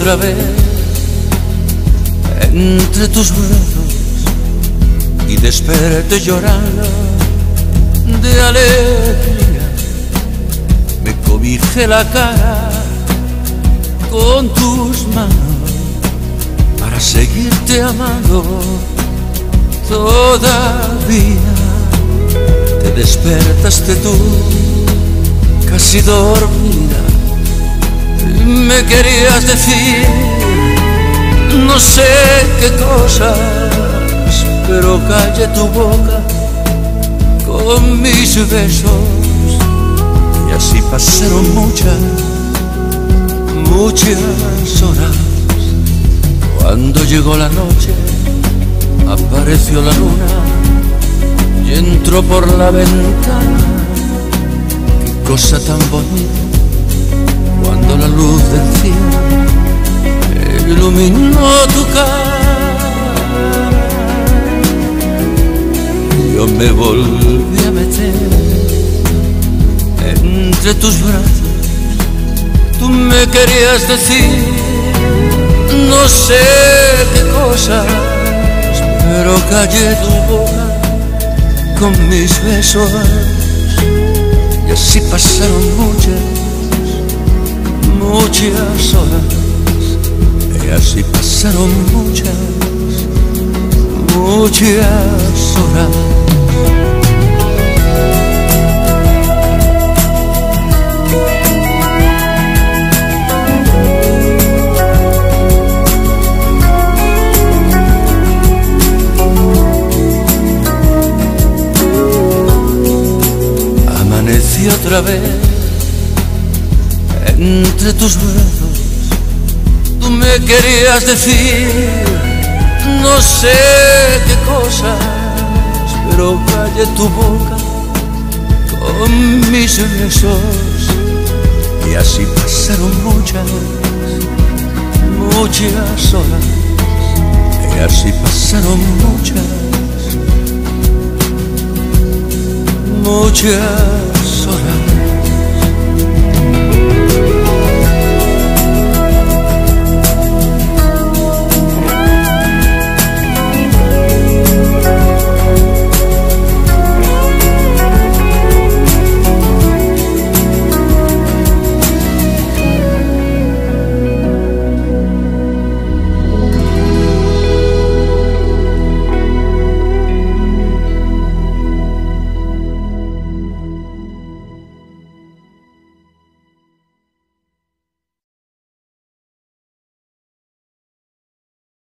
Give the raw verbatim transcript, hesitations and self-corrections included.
otra vez entre tus brazos y desperté llorando de alegría. Me cobijé la cara con tus manos para seguirte amando todavía. Te despertaste tú casi dormida y me querías decir no sé qué cosas, pero callé tu boca con mis besos. Y así pasaron muchas, muchas horas. Cuando llegó la noche, apareció la luna y entró por la ventana. Qué cosa tan bonita, cuando la luz del cielo iluminó tu cara. Yo me volví a meter entre tus brazos. Tú me querías decir no sé qué cosas, pero callé tu boca con mis besos. Y así pasaron muchas, muchas horas. Y así pasaron muchas, muchas horas. Amanecí otra vez entre tus brazos. Tú me querías decir no sé qué cosas, pero callé tu boca con mis besos. Y así pasaron muchas, muchas horas. Y así pasaron muchas, muchas